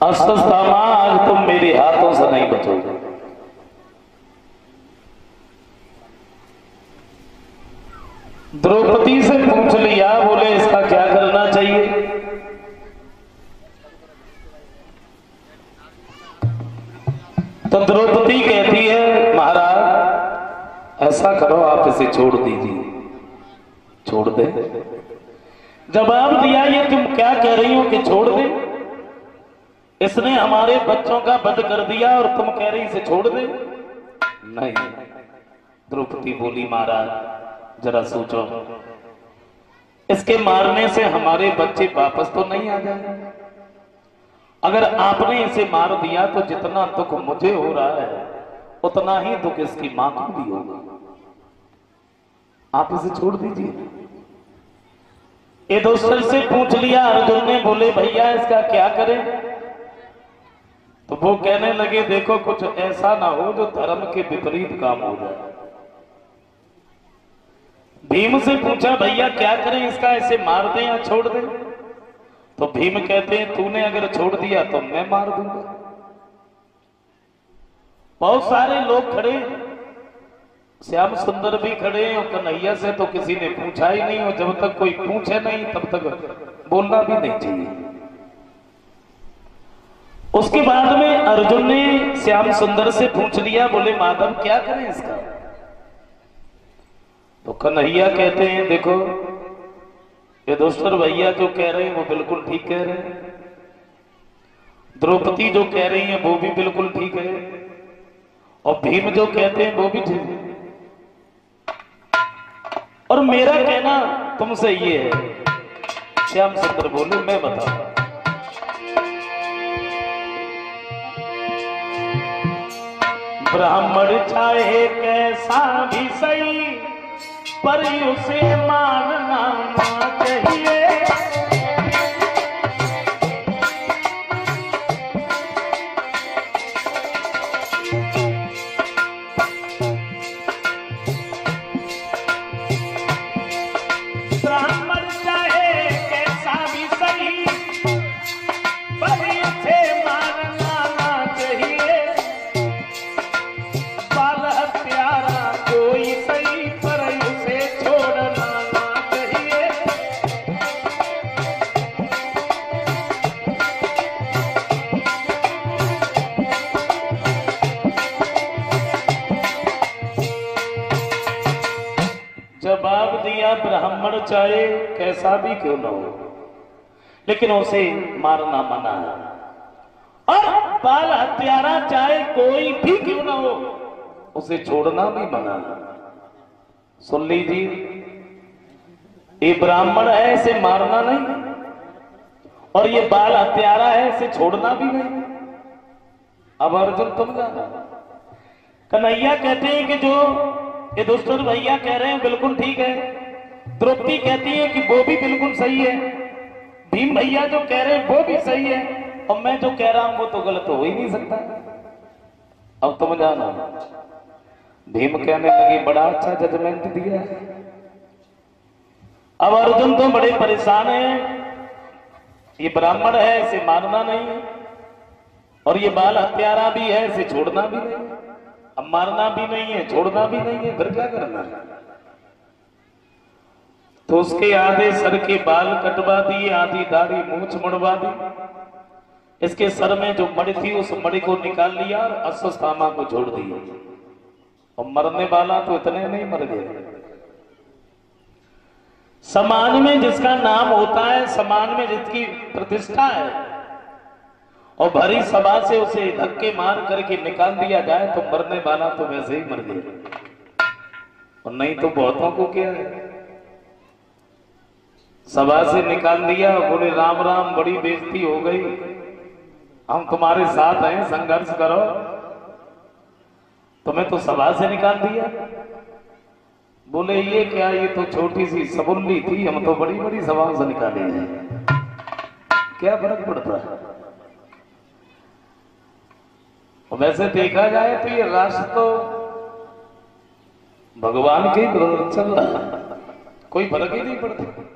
अस्वस्थामा आज तुम मेरे हाथों से नहीं बचोगे। द्रौपदी से पूछ लिया, बोले इसका क्या करना चाहिए। तो द्रौपदी कहती है महाराज ऐसा करो आप इसे छोड़ दीजिए। छोड़ दे? जवाब दिया ये तुम क्या कह रही हो कि छोड़ दे? इसने हमारे बच्चों का वध कर दिया और तुम कह रही इसे छोड़ दे? नहीं। द्रौपदी बोली महाराज जरा सोचो, इसके मारने से हमारे बच्चे वापस तो नहीं आ जाएंगे। अगर आपने इसे मार दिया तो जितना दुख मुझे हो रहा है उतना ही दुख इसकी मां को भी होगा। आप इसे छोड़ दीजिए। ये दोस्तों से पूछ लिया अर्जुन ने, बोले भैया इसका क्या करें? तो वो कहने लगे देखो कुछ ऐसा ना हो जो धर्म के विपरीत काम हो जाए। भीम से पूछा भैया क्या करें इसका, इसे मार दें या छोड़ दें? तो भीम कहते हैं तूने अगर छोड़ दिया तो मैं मार दूंगा। बहुत सारे लोग खड़े, श्याम सुंदर भी खड़े और कन्हैया से तो किसी ने पूछा ही नहीं, और जब तक कोई पूछे नहीं तब तक बोलना भी नहीं चाहिए। उसके बाद में अर्जुन ने श्याम सुंदर से पूछ लिया, बोले माधव क्या करें इसका? तो कन्हैया कहते हैं देखो ये दोस्तों भैया जो कह रहे हैं वो बिल्कुल ठीक कह रहे हैं, द्रौपदी जो कह रही है वो भी बिल्कुल ठीक है, और भीम जो कहते हैं वो भी ठीक है, और मेरा कहना तुमसे ये है। श्याम सुंदर बोले मैं बताऊं। ब्राह्मण चाहे कैसा भी सही पर उसे मानना ना चाहिए। ब्राह्मण चाहे कैसा भी सही पर उसे मानना ना चाहिए। बाल हत्यारा कोई सही पर उसे छोड़ना ना चाहिए। जवाब दिया ब्राह्मण चाहे कैसा भी क्यों न हो लेकिन उसे मारना मना है, और बाल हत्यारा चाहे कोई भी क्यों न हो उसे छोड़ना भी मना है। सुन लीजिए, ये ब्राह्मण है इसे मारना नहीं, और ये बाल हत्यारा है इसे छोड़ना भी नहीं। अब अर्जुन तुम जाना। कन्हैया कहते हैं कि जो ये दोस्तों भैया कह रहे हैं बिल्कुल ठीक है, द्रौपदी कहती है कि वो भी बिल्कुल सही है, भीम भैया जो कह रहे हैं वो भी सही है, और मैं जो कह रहा हूं वो तो गलत हो ही नहीं सकता। अब तुम जानो। भीम कहने लगे बड़ा अच्छा जजमेंट दिया है। अब अर्जुन तो बड़े परेशान हैं, ये ब्राह्मण है इसे मारना नहीं है, और ये बाल हत्यारा भी है इसे छोड़ना भी नहीं है। अब मारना भी नहीं है छोड़ना भी नहीं है, फिर क्या करना है? तो उसके आधे सर के बाल कटवा दिए, आधी दाढ़ी मूंछ मुड़वा दी, इसके सर में जो मणि थी उस मणि को निकाल लिया और अश्वत्थामा को छोड़ दिया। और मरने वाला तो इतने नहीं मर गए। समाज में जिसका नाम होता है, समाज में जिसकी प्रतिष्ठा है, और भरी सभा से उसे धक्के मार करके निकाल दिया जाए तो मरने वाला तो वैसे ही मर गया, और नहीं तो बहुतों को क्या है, सभा से निकाल दिया, बोले राम राम बड़ी बेइज्जती हो गई, हम तुम्हारे साथ हैं संघर्ष करो, तुम्हें तो सभा से निकाल दिया। बोले ये क्या, ये तो छोटी सी सबुल्ली थी, हम तो बड़ी बड़ी सभा से निकाले हैं, क्या फर्क पड़ता है। और वैसे देखा जाए तो ये राष्ट्र तो भगवान के विरोध चल रहा है, कोई फर्क ही नहीं पड़ता।